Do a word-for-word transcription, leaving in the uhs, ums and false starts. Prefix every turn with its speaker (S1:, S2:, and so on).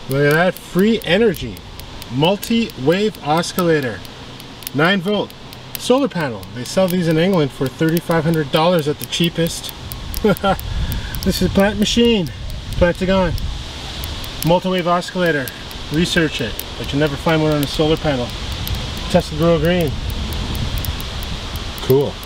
S1: Look at that, free energy. Multi-wave oscillator. nine volt. Solar panel. They sell these in England for thirty-five hundred dollars at the cheapest. This is a plant machine. Plantagon. Multi-wave oscillator. Research it, but you'll never find one on a solar panel. Tesla Grow Green. Cool.